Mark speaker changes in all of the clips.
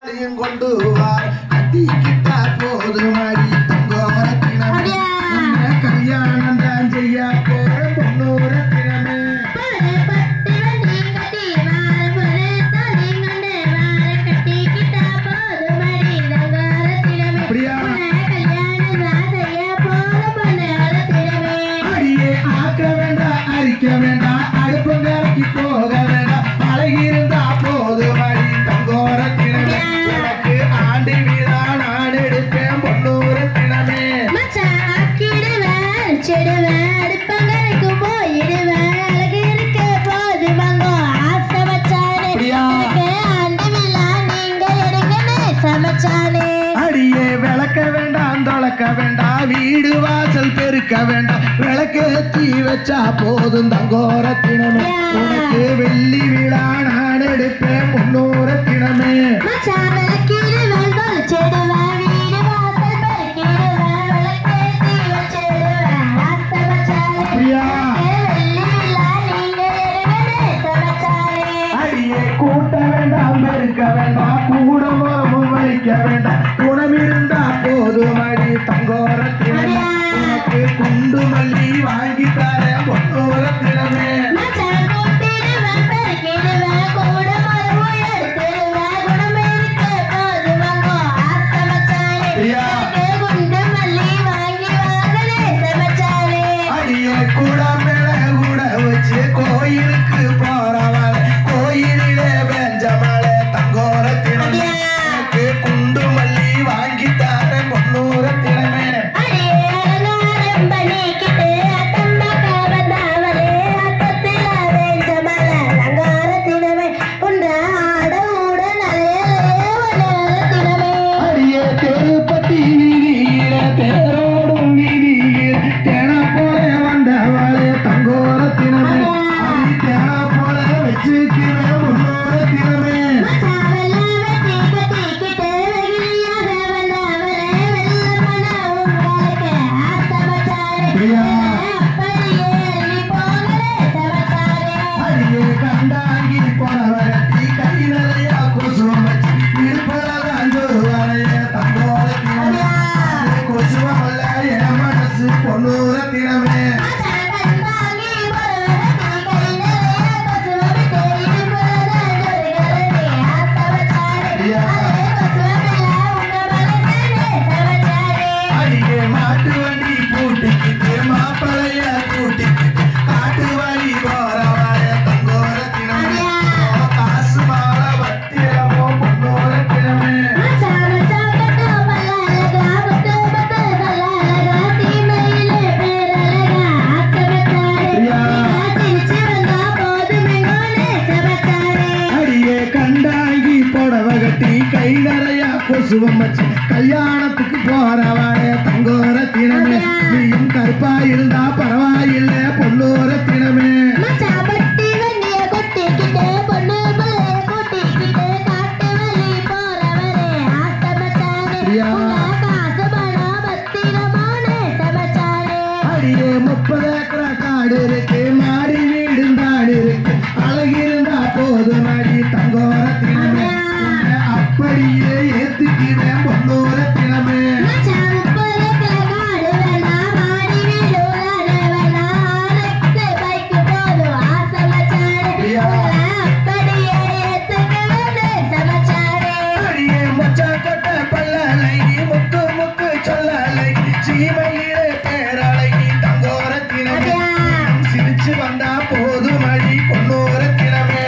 Speaker 1: கொண்டு வா கட்டிக்கிட்டா போதுமாடி தங்கோரத்தினமே கல்யாணம் தான் செய்ய போற பொண்ணோரத்தினமே அடியே ஆக்க வேண்டாம் அரிக்க வேண்டாம் அடுப்பங்கரைக்கு போக வேண்டாம் பழகிருந்தா போதுமாடி தங்கோரத்தினமே ஆண்டு வீடா நான் எடுப்பேன் பொண்ணோரத்தினமே
Speaker 2: அடுப்பங்கரைக்கு போயிடுவேன் அழகு இருக்க போது மங்கோ ஆசை வச்சானே ஆண்டு விழா நீங்க எடுங்கன்னு சமைச்சானே
Speaker 1: அடியே விளக்க வேண்டாம் தொலைக்க வேண்டாம் வீடு வாசல் பெருக்க வேண்டாம் விளக்கேற்றி வச்சா போதும் தங்கோரத்தினமே உனக்கு வெள்ளி விழா நான் எடுப்பேன் பொண்ணோரத்தினமே அடியே கூட்ட வேண்டாம் பெருக்க வேண்டாம் கூட மரமும் வலிக்க வேண்டாம் குணமிருந்தா போதும் அடி தங்கோரத்தினமே உனக்கு குண்டு மல்லி வாங்கி தரேன் பொண்ணோரத்தினமே அடியே கூட மேல கூட வச்சு கோயிலுக்கு போறவள கோயிலே பெஞ்சமலை தங்கோரத்தினமே குண்டு மல்லி வாங்கி தரேன் பொண்ணோரத்தினமே அடியே தெருப்பட்டி வீதியில தேரோடும் வீதியில தேனா போல வந்தவளே தங்கோரத்தினமே அடி தேனா போல வச்சுக்கிறேன் பொண்ணோரத்தினமே அடியே கண்டாங்கி போனவரத்தி கை நிறைய கொசுவம் வச்சு இருப்பதான் சொல்லுவாரைய தங்கோரத்தினமே கொசுவம் அல்ல என் மனசு பொண்ணோரத்தினமே அடியே மாட்டு வண்டி பூட்டிக்கிட்டு மாப்பிளைய கூட்டிக்கிட்டு காட்டு வழி போறவர தங்கோரத்தினமே காசு மாற வத்திரமோ பொண்ணோரத்தினமே அடியே கண்டாங்கி புடவ கட்டி கை நிறைய கொசுவம் வச்சு கல்யாணத்துக்கு போறவரே தங்கோரத்தினமே நீயும் கருப்பா இருந்தா பரவாயில்ல பொண்ணோரத்தினமே அடியே 30 ஏக்கரா காடு இருக்கு மாடி வீடு தாடு இருக்கு அழகிருந்தா போதும் அடி தங்கோரத்தினமே உன்னை அப்படியே ஏத்துக்கிறேன் பொண்ணோரத்தினமே அடியே மொச்சா கொட்ட பல்லழகி முத்து முத்து சொல்லழகி சீமையிலே பேரழகி தங்கோரத்தினமே சிரிச்சு வந்தா போதும் அடி பொண்ணோரத்தினமே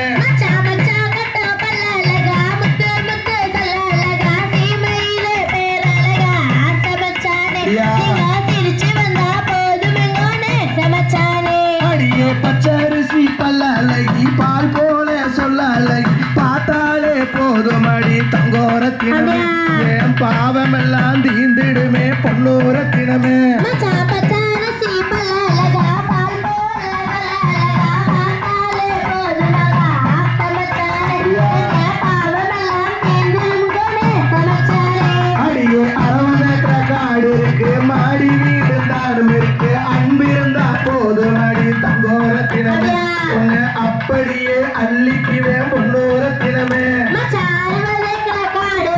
Speaker 1: அடியே பச்சரிசி பல்லழகி பால் போல சொல்லழகி பார்த்தாலே போதும் அடி தங்கோரத்தினமே என் பாவமெல்லாம் தீந்திடுமே பொண்ணோரத்தினமே அடியே 60 ஏக்கரா காடு இருக்கு மாடி வீடு தாடும் இருக்கு அன்பிருந்தா போதும் அடி தங்கோரத்தினமே உன்னை அப்படியே அள்ளிக்குவேன் பொண்ணோரத்தினமே
Speaker 2: மச்சான்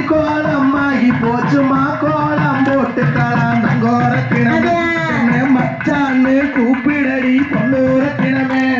Speaker 1: கோலமாகி போச்சுமா கோலம் போட்டு தலாம் தங்கோரத்தினமே மச்சான்னு கூப்பிடடி பொண்ணூரத்தினமே